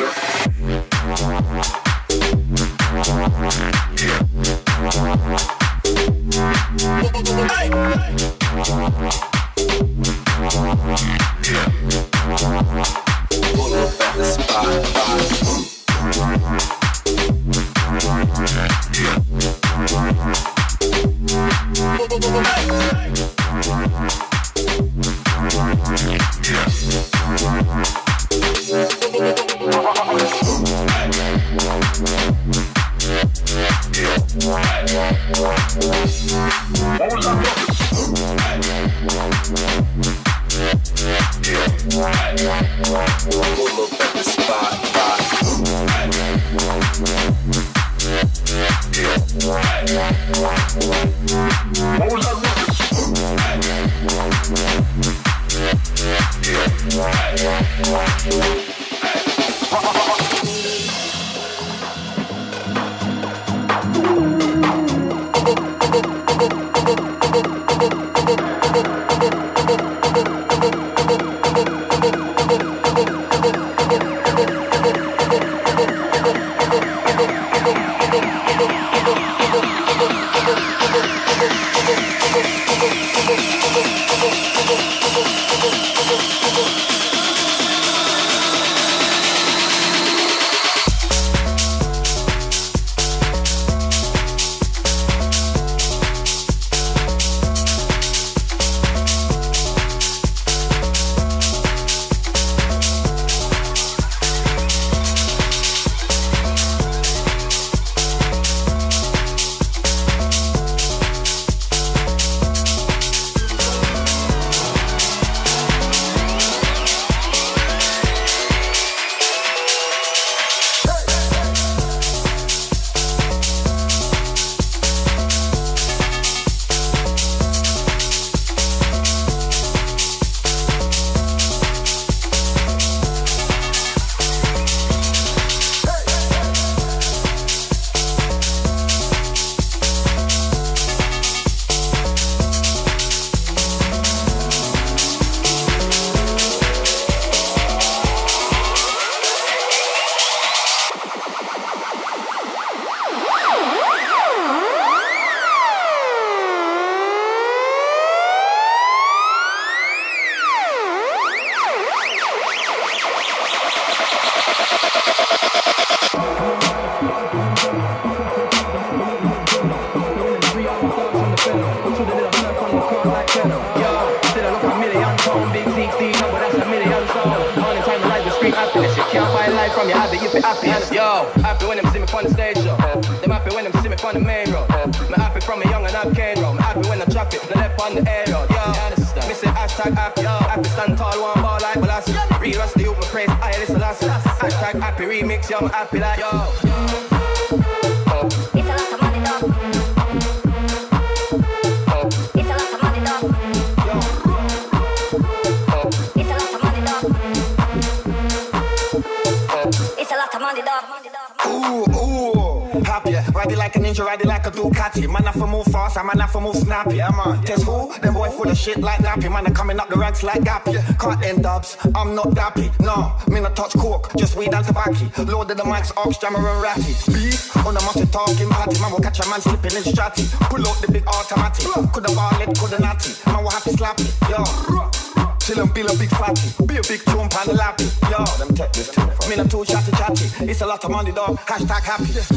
Shit like nappy, man, I'm coming up the ranks like Gappy. Can't end dubs, I'm not dappy. No, me not touch coke, just weed and tobacco. Lord of the mics, ox, jammer and ratty. Beef on the muscle talking party. Man will catch a man slipping in stratty. Pull out the big automatic. Coulda balled, coulda natty. Man will have to slap it, yo. Chill and be a big fatty. Be a big chump and a lappy. Yo, them take this too far. Me not too chatty. It's a lot of money, dog. Hashtag happy. It's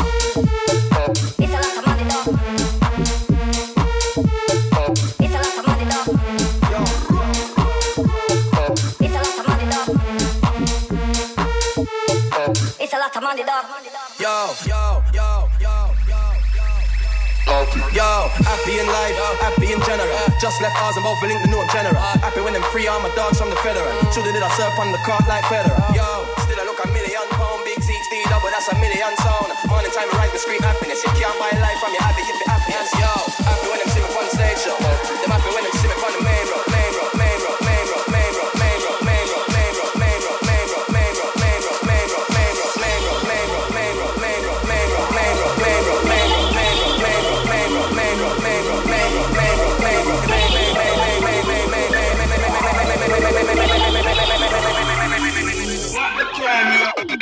a lot of money, dog. Yo, happy in life, happy in general. Just left ours and both link the new general. Happy when them free arm my dogs from the federal. Shoulda did I surf on the cart like Federer. Yo, still I look £1 million, big 60 double, that's $1 million sound. Morning time I write the street happiness. You can't buy life from your happy if you're happy. Yo, happy when them see me on the stage show. Them happy when them see me on the main road. What the crime you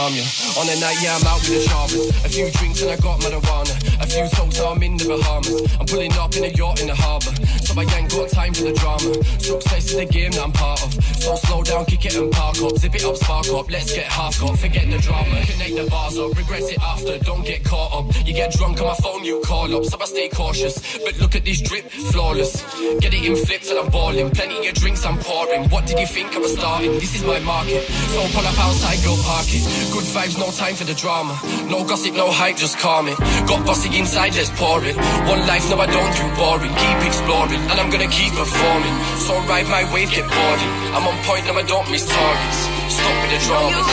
calm ya. On a night, yeah, I'm out with the sharpest. A few drinks and I got marijuana. A few talks, I'm in the Bahamas. I'm pulling up in a yacht in the harbour. So I ain't got time for the drama. Success is the game that I'm part of. So slow down, kick it and park up. Zip it up, spark up, let's get half got. Forget the drama, connect the bars up. Regret it after, don't get caught up. You get drunk on my phone, you call up. So I stay cautious, but look at this drip, flawless. Get it in flips and I'm balling. Plenty of drinks I'm pouring. What did you think I was starting? This is my market. So pull up outside, go park it. Good vibes, no time for the drama. No gossip, no hype, just calm it. Got bossy inside, let's pour it. One life, no I don't do boring. Keep exploring, and I'm gonna keep performing. So ride my wave, get boarding. I'm on point, no I don't miss targets. Stop with the dramas.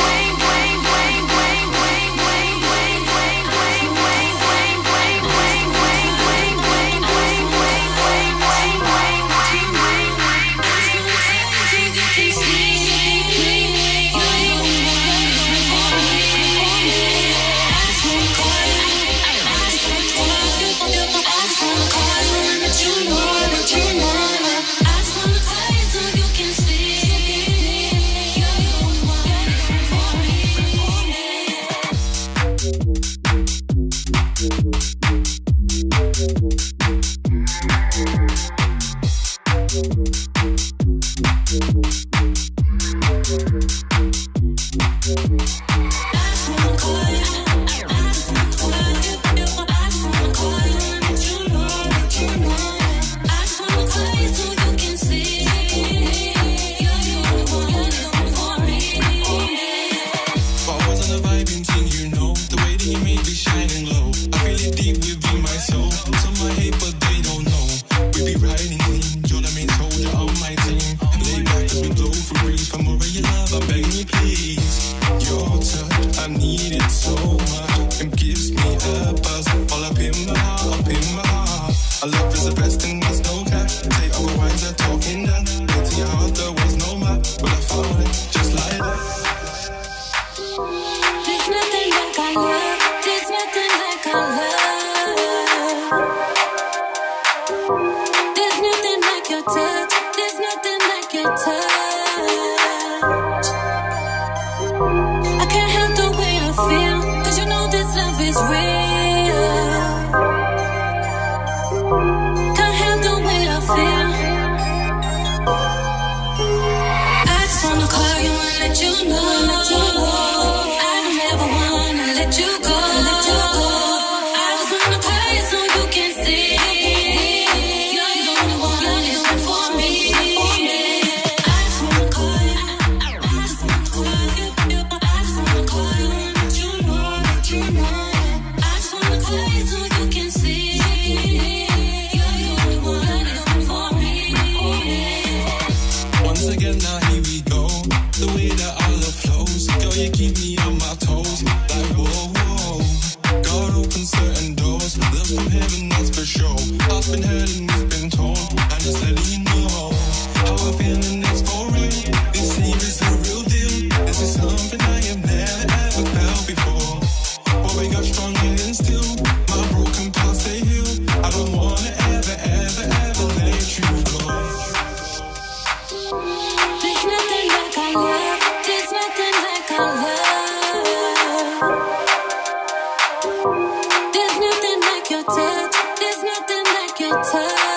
There's nothing like your touch.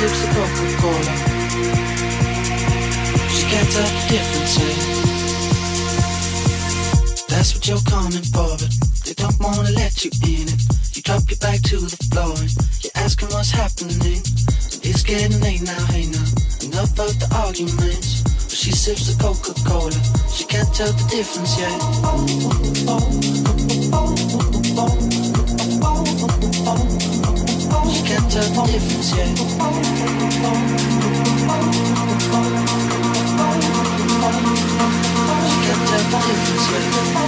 sips of Coca-Cola. She can't tell the difference yet. That's what you're coming for, but they don't wanna let you in it. You drop your back to the floor and you're asking what's happening. It's getting late now, hey now. Enough of the arguments. But she sips the Coca-Cola. She can't tell the difference yet. She can't tell the difference yet. She can't tell the difference yet.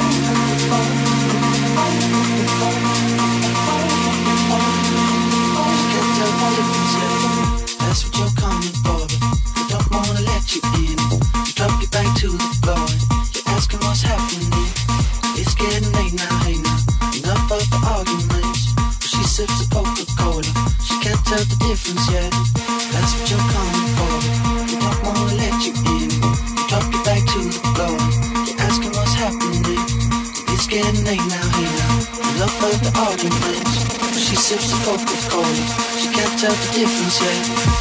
That's what you're coming for, but they don't wanna let you in. You drop your back to the floor, you're asking what's happening. It's getting late now, hey now. Enough of the arguments. But she sips the Coca-Cola. She can't tell the difference yet. That's what you're coming for, but they don't wanna let you in. You drop your back to the floor, you're asking what's happening. It's getting late now, hey now. Enough of the arguments. She sips the Coca-Cola. She can't tell the difference yet.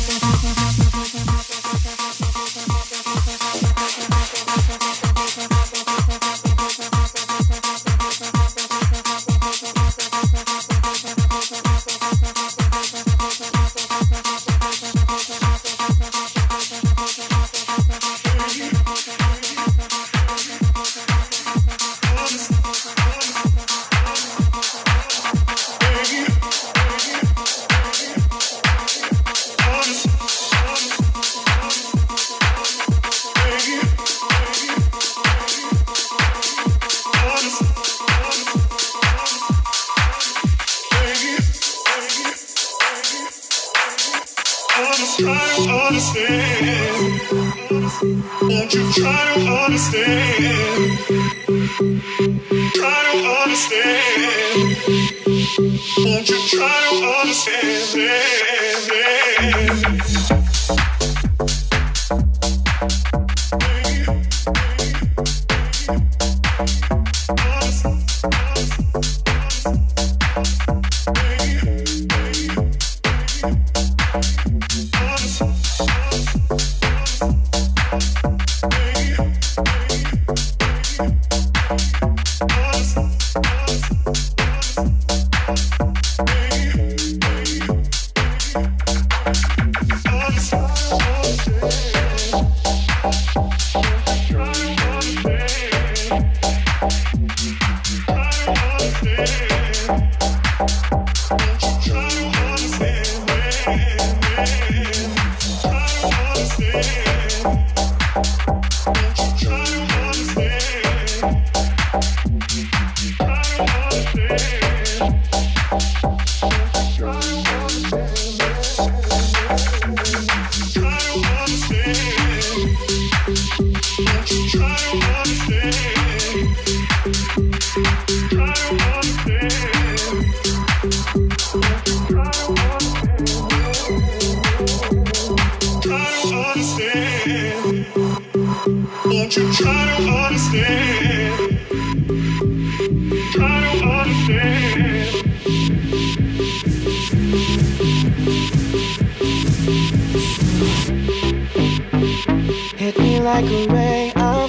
Hit me like a ray of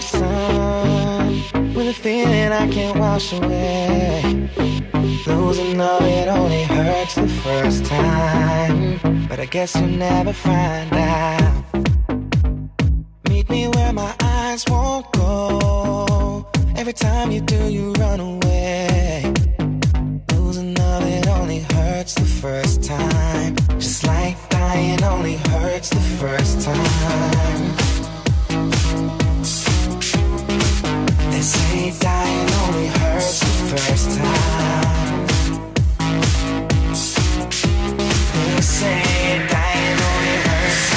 sun, with a feeling I can't wash away. Losing of it only hurts the first time, but I guess you'll never find out. Meet me where my eyes won't go. Every time you do, you run away. Losing of it only hurts the first time, just like dying only hurts the first time. They say dying only hurts the first time. They say dying only hurts.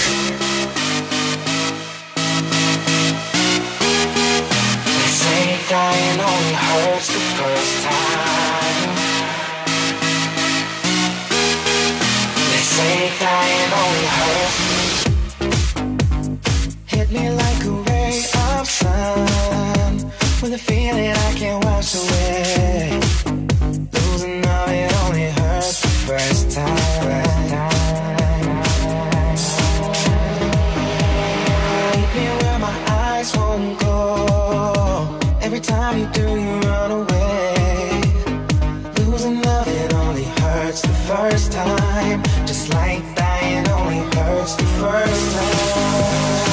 They say dying only hurts the first time. They say dying only hurts. Hit me like a ray of sun, with a feeling I can't wash away. Losing of it only hurts the first time. just like dying only hurts the first time.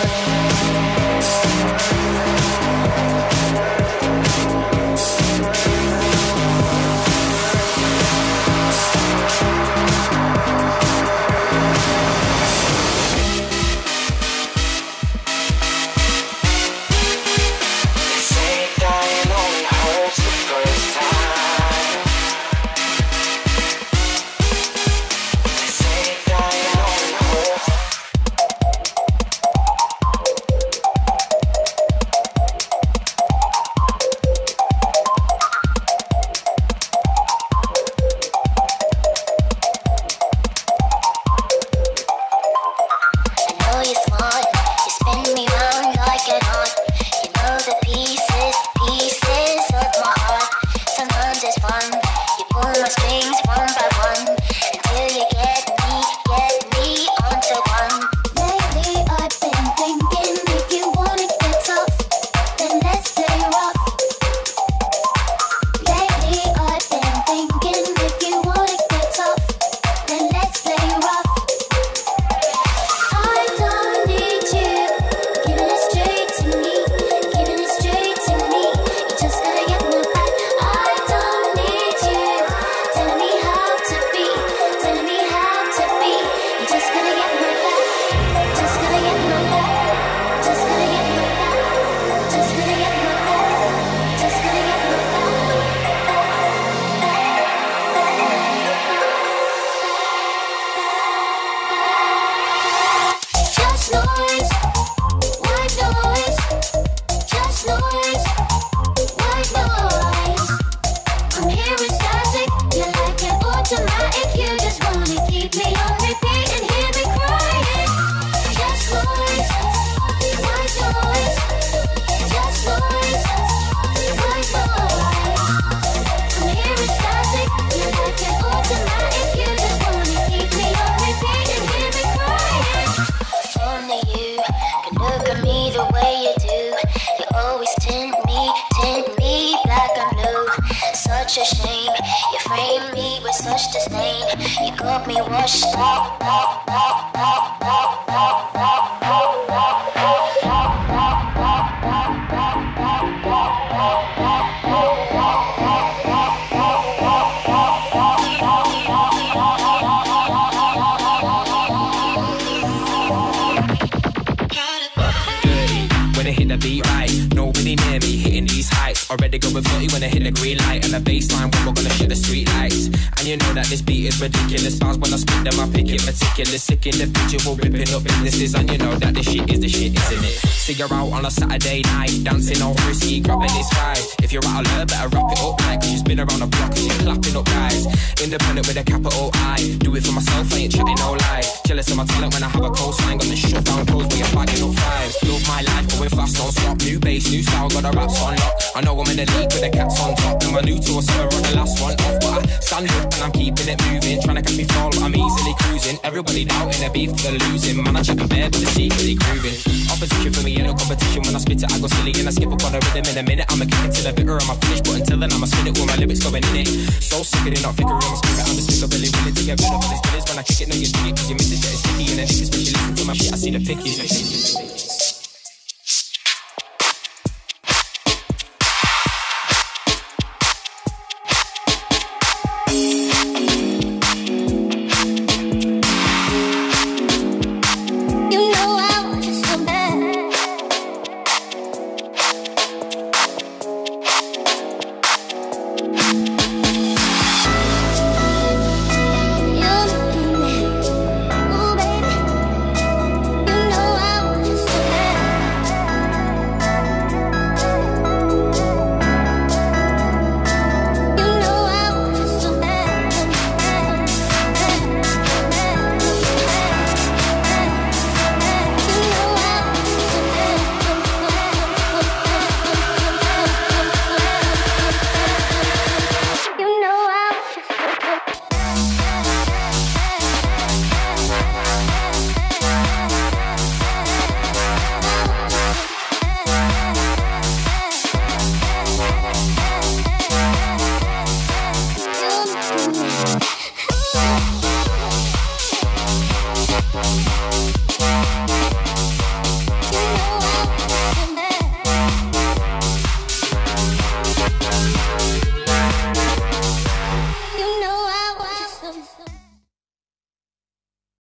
Already going 30 when I hit the green light. And the baseline when we're gonna shut the street lights. And you know that this beat is ridiculous. Bars when I spit them I pick it meticulous. Sick individual ripping up businesses. And you know that this shit is the shit, isn't it? See you out on a Saturday night, dancing all risky, grabbing this vibe. If you're out alert, better wrap it up like, cause you spin around the block and you're clapping up guys. Independent with a capital I. Do it for myself, I ain't chatting no lie. Jealous of my talent when I have a coastline. Gonna shut down clothes where you're bagging up fives. Love my life, going fast, don't stop. New bass, new style, got the raps on lock. I know I'm in the league with the cats on top. And my new tour, so I run the last one off. But I stand up and I'm keeping it moving. Trying to catch me fall, but I'm easily cruising. Everybody doubting their beef for losing. Man, I check my bed, but it's secretly grooving. Opposition for me, ain't no competition. When I spit it, I go silly and I skip up on the rhythm in a minute. I'ma kick it till the bitter on my finish. But until then, I'ma spin it with my lyrics going in it. So sick of it, not figuring my spirit. I'm a sticker, really willing to get rid of all this. When I kick it, no, you dig it, cause you miss it, getting sticky. And then if especially listen to my shit, I see the pickies.